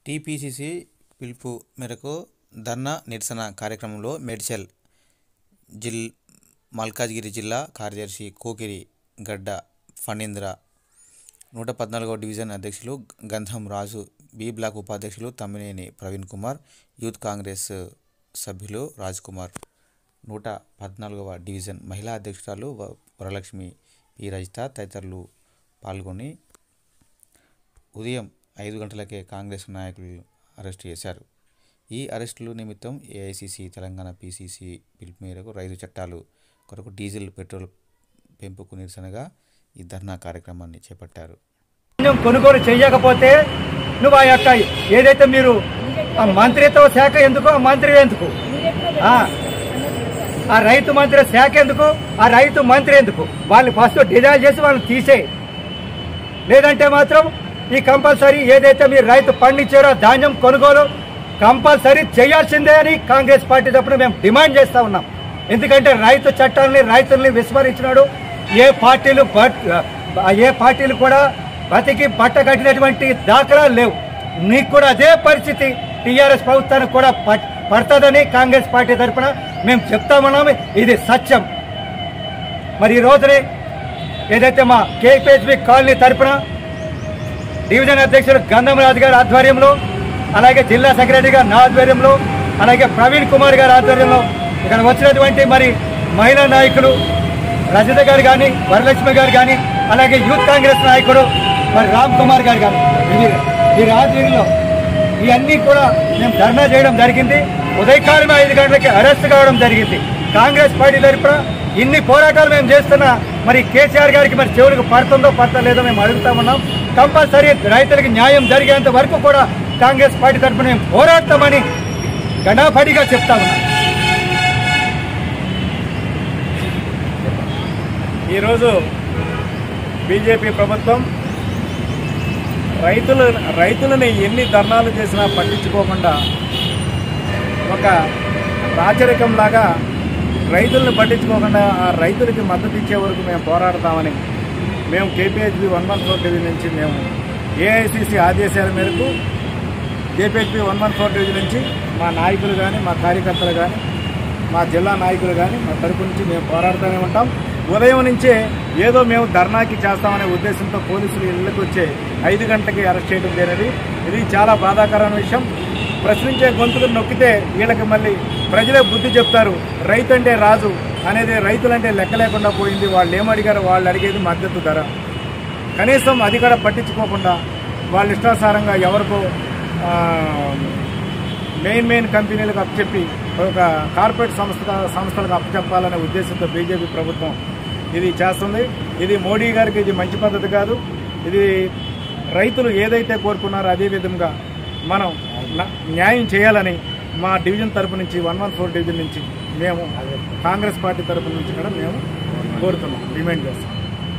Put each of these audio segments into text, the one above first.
TPCC పిలుపు మేరకు ధర్నా నిరసన కార్యక్రమంలో మేడ్చల్ మల్కాజ్గిరి జిల్లా కార్యదర్శి కోకిరి గడ్డ ఫణీంద్ర, 114వ డివిజన్ అధ్యక్షులు గంధం రాజు, బి బ్లాక్ ఉపాధ్యక్షులు తమ్మినేని ప్రవీణ్ కుమార్, యూత్ కాంగ్రెస్ సభ్యులు రాజ్ కుమార్, 114వ డివిజన్ మహిళా అధ్యక్షురాలు వరలక్ష్మి, పి రజిత తదితరులు పాల్గొని ఉదయం 5 గంటలకే కాంగ్రెస్ నాయకులు అరెస్టు చేశారు. ఈ అరెస్టుల నిమిత్తం ఏఐసిసి తెలంగాణ పిసిసి పిలుపు మేరకు రైతు చట్టాలు కొరకు డీజిల్ పెట్రోల్ పెంపుకు నిరసనగా ఈ ధర్నా కార్యక్రమాన్ని చేపట్టారు. కొనుగోలు చేయకపోతే నువ్వు ఆ యొక్క ఏదైతే మీరు ఆ మంత్రిత్వ శాఖ ఎందుకు, ఆ మంత్రి ఎందుకు, ఆ రైతు మంత్రి శాఖ ఎందుకు, ఆ రైతు మంత్రి ఎందుకు, వాళ్ళు ఫస్ట్ డిజైన్ చేసి వాళ్ళని తీసేయి. లేదంటే మాత్రం ఈ కంపల్సరీ ఏదైతే మీరు రైతు పండించారో ధాన్యం కొనుగోలు కంపల్సరీ చేయాల్సిందే అని కాంగ్రెస్ పార్టీ తరపున మేము డిమాండ్ చేస్తా ఉన్నాం. ఎందుకంటే రైతు చట్టాలని రైతుల్ని విస్మరించినాడు. ఏ పార్టీలు కూడా బతికి బట్ట కట్టినటువంటి దాఖలాలు లేవు. నీకు కూడా అదే పరిస్థితి టీఆర్ఎస్ ప్రభుత్వానికి కూడా పడుతుందని కాంగ్రెస్ పార్టీ తరఫున మేము చెప్తామన్నాము. ఇది సత్యం. మరి ఈ రోజునే ఏదైతే మా కేపీహెచ్బి కాలనీ తరఫున డివిజన్ అధ్యక్షుడు గంధం రాజు గారి ఆధ్వర్యంలో, అలాగే జిల్లా సెక్రటరీ గారు నా ఆధ్వర్యంలో, అలాగే ప్రవీణ్ కుమార్ గారి ఆధ్వర్యంలో ఇక్కడ వచ్చినటువంటి మరి మహిళా నాయకులు రజిత గారు కానీ, వరలక్ష్మి గారు కానీ, అలాగే యూత్ కాంగ్రెస్ నాయకుడు మరి రామ్ కుమార్ గారు కానీ వీరి ఆధ్వర్యంలో ఇవన్నీ కూడా మేము ధర్నా చేయడం జరిగింది. ఉదయకాలం 5 గంటలకి అరెస్ట్ కావడం జరిగింది. కాంగ్రెస్ పార్టీ తరఫున ఇన్ని పోరాటాలు మేము చేస్తున్నా మరి కేసీఆర్ గారికి మరి చెవులకు పడుతుందో పడతలేదో మేము అడుగుతామన్నాం. కంపల్సరీ రైతులకు న్యాయం జరిగేంత వరకు కూడా కాంగ్రెస్ పార్టీ తరఫున మేము పోరాడతామని గణాపడిగా చెప్తా ఉన్నాం. ఈరోజు బీజేపీ ప్రభుత్వం రైతులని ఎన్ని ధర్నాలు చేసినా పట్టించుకోకుండా ఒక రాచరికంలాగా రైతులను పట్టించుకోకుండా ఆ రైతులకి మద్దతు ఇచ్చే వరకు మేము పోరాడతామని మేము కేపీహెచ్బి 114 డివిజన్ నుంచి మేము ఏఐసిసి ఆదేశాల మేరకు కేపీహెచ్బి 114 డివిజన్ నుంచి మా నాయకులు కానీ, మా కార్యకర్తలు కానీ, మా జిల్లా నాయకులు కానీ మా తరపు నుంచి మేము పోరాడుతూనే ఉంటాం. ఉదయం నుంచే ఏదో మేము ధర్నాకి చేస్తామనే ఉద్దేశంతో పోలీసులు ఇళ్లకు వచ్చే 5 గంటలకి అరెస్ట్ చేయడం జరిగింది. ఇది చాలా బాధాకరమైన విషయం. ప్రశ్నించే గొంతులు నొక్కితే వీళ్ళకి మళ్ళీ ప్రజలే బుద్ధి చెప్తారు. రైతు అంటే రాజు అనేది రైతులంటే లెక్క లేకుండా పోయింది. వాళ్ళు ఏమడిగారో వాళ్ళు అడిగేది మద్దతు ధర. కనీసం అది కూడా పట్టించుకోకుండా వాళ్ళ ఇష్టానుసారంగా ఎవరికో మెయిన్ కంపెనీలకు అప్పచెప్పి ఒక కార్పొరేట్ సంస్థలకు అప్పచెప్పాలనే ఉద్దేశంతో బీజేపీ ప్రభుత్వం ఇది చేస్తుంది. ఇది మోడీ గారికి ఇది మంచి పద్ధతి కాదు. ఇది రైతులు ఏదైతే కోరుకున్నారో అదే విధంగా మనం న్యాయం చేయాలని మా డివిజన్ తరపు నుంచి 114 డివిజన్ నుంచి మేము కాంగ్రెస్ పార్టీ తరపు నుంచి కూడా మేము కోరుతున్నాం, డిమాండ్ చేస్తాం.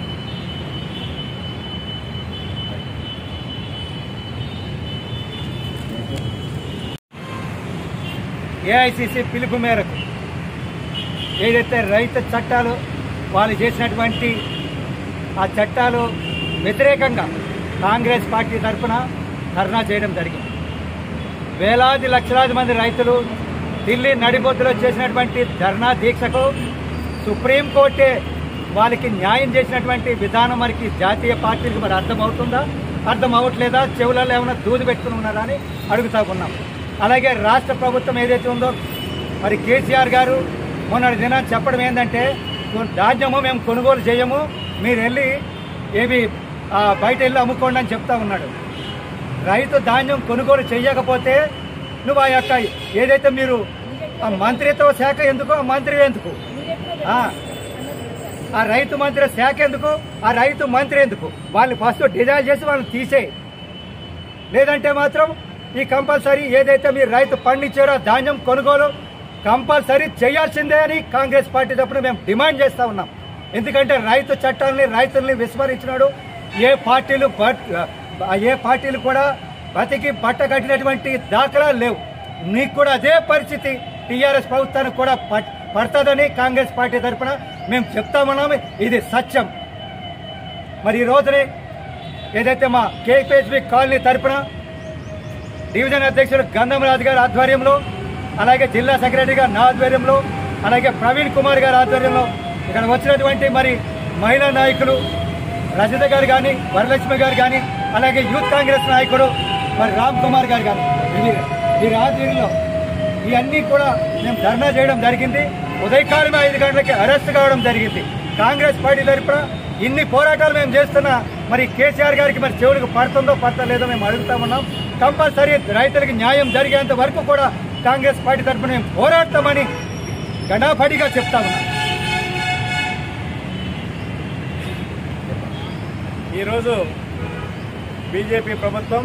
ఏఐసిసి పిలుపు మేరకు ఏదైతే రైతు చట్టాలు వాళ్ళు చేసినటువంటి ఆ చట్టాలు వ్యతిరేకంగా కాంగ్రెస్ పార్టీ తరఫున ధర్నా చేయడం జరిగింది. వేలాది లక్షలాది మంది రైతులు ఢిల్లీ నడిబొద్దులో చేసినటువంటి ధర్నా దీక్షకు సుప్రీంకోర్టే వాళ్ళకి న్యాయం చేసినటువంటి విధానం మనకి జాతీయ పార్టీలకు మరి అర్థమవుతుందా, అర్థం అవ్వట్లేదా, చెవులలో ఏమైనా దూది పెట్టుకుని ఉన్నారా అని అడుగుతా ఉన్నాం. అలాగే రాష్ట్ర ప్రభుత్వం ఏదైతే ఉందో మరి కేసీఆర్ గారు మొన్నటి దినాన్ని చెప్పడం ఏంటంటే ధాన్యము మేము కొనుగోలు చేయము, మీరు వెళ్ళి ఏవి బయట వెళ్ళి అమ్ముకోండి అని చెప్తా ఉన్నాడు. రైతు ధాన్యం కొనుగోలు చేయకపోతే నువ్వు ఆ యొక్క ఏదైతే మీరు ఆ మంత్రిత్వ శాఖ ఎందుకు, ఆ మంత్రి ఎందుకు, ఆ రైతు మంత్రి శాఖ ఎందుకు, ఆ రైతు మంత్రి ఎందుకు, వాళ్ళు ఫస్ట్ డిజైన్ చేసి వాళ్ళని తీసేయి. లేదంటే మాత్రం ఈ కంపల్సరీ ఏదైతే మీరు రైతు పండించారో ధాన్యం కొనుగోలు కంపల్సరీ చేయాల్సిందే అని కాంగ్రెస్ పార్టీ తరఫున మేము డిమాండ్ చేస్తా ఉన్నాం. ఎందుకంటే రైతు చట్టాలని రైతుల్ని విస్మరించినాడు. ఏ పార్టీలు కూడా బతికి బట్ట కట్టినటువంటి దాఖలాలు లేవు. నీకు కూడా అదే పరిస్థితి టీఆర్ఎస్ ప్రభుత్వానికి కూడా పడుతుందని కాంగ్రెస్ పార్టీ తరఫున మేము చెప్తామన్నాము. ఇది సత్యం. మరి ఈ రోజునే ఏదైతే మా కేపీహెచ్బి కాలనీ తరఫున డివిజన్ అధ్యక్షులు గంధం రాజు గారి ఆధ్వర్యంలో, అలాగే జిల్లా సెక్రటరీగా నా ఆధ్వర్యంలో, అలాగే ప్రవీణ్ కుమార్ గారి ఆధ్వర్యంలో ఇక్కడ వచ్చినటువంటి మరి మహిళా నాయకులు రజిత గారు కానీ, వరలక్ష్మి గారు కానీ, అలాగే యూత్ కాంగ్రెస్ నాయకుడు మరి రామ్ కుమార్ గారు కానీ వీరి ఆధ్వర్యంలో ఇవన్నీ కూడా మేము ధర్నా చేయడం జరిగింది. ఉదయకాలమే 5 గంటలకి అరెస్ట్ కావడం జరిగింది. కాంగ్రెస్ పార్టీ తరఫున ఇన్ని పోరాటాలు మేము చేస్తున్నా మరి కేసీఆర్ గారికి మరి చెవులకు పడుతుందో పడతలేదో మేము అడుగుతామన్నాం. కంపల్సరీ రైతులకు న్యాయం జరిగేంత వరకు కూడా కాంగ్రెస్ పార్టీ తరఫున మేము పోరాడతామని గడాఫడిగా చెప్తామన్నాం. ఈరోజు బీజేపీ ప్రభుత్వం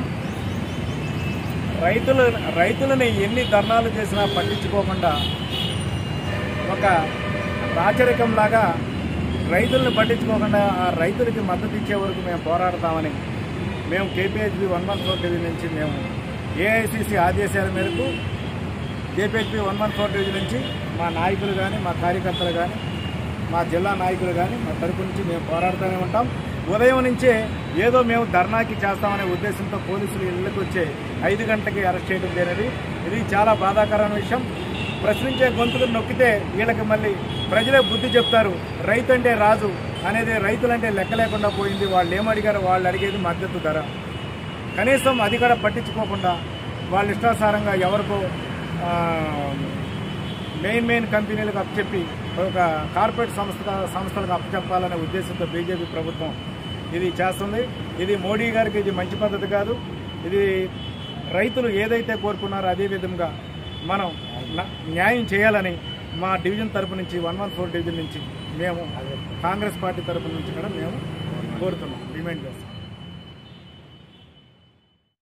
రైతులని ఎన్ని ధర్నాలు చేసినా పట్టించుకోకుండా ఒక రాచరికంలాగా రైతులను పట్టించుకోకుండా ఆ రైతులకి మద్దతు ఇచ్చే వరకు మేము పోరాడతామని మేము కేపీహెచ్బీ 114 డివిజన్ నుంచి మేము ఏఐసిసి ఆదేశాల మేరకు కేపీహెచ్బీ 114 డివిజన్ నుంచి మా నాయకులు కానీ, మా కార్యకర్తలు కానీ, మా జిల్లా నాయకులు కానీ మా తరపు నుంచి మేము పోరాడుతూనే ఉంటాం. ఉదయం నుంచే ఏదో మేము ధర్నాకి చేస్తామనే ఉద్దేశంతో పోలీసులు ఇళ్ళకి వచ్చే 5 గంటలకి అరెస్ట్ చేయడం జరిగింది. ఇది చాలా బాధాకరమైన విషయం. ప్రశ్నించే గొంతులు నొక్కితే వీళ్ళకి మళ్ళీ ప్రజలే బుద్ధి చెప్తారు. రైతు అంటే రాజు అనేది రైతులంటే లెక్క లేకుండా పోయింది. వాళ్ళు ఏమడిగారు, వాళ్ళు అడిగేది మద్దతు ధర. కనీసం అది కూడా పట్టించుకోకుండా వాళ్ళ ఇష్టానుసారంగా ఎవరికో మెయిన్ కంపెనీలకు అప్పచెప్పి ఒక కార్పొరేట్ సంస్థలకు అప్పచెప్పాలనే ఉద్దేశంతో బీజేపీ ప్రభుత్వం ఇది చేస్తుంది. ఇది మోడీ గారికి ఇది మంచి పద్ధతి కాదు. ఇది రైతులు ఏదైతే కోరుకున్నారో అదే విధంగా మనం న్యాయం చేయాలని మా డివిజన్ తరపు నుంచి 114 డివిజన్ నుంచి మేము కాంగ్రెస్ పార్టీ తరపు నుంచి కూడా మేము కోరుతున్నాం, డిమాండ్ చేస్తాం.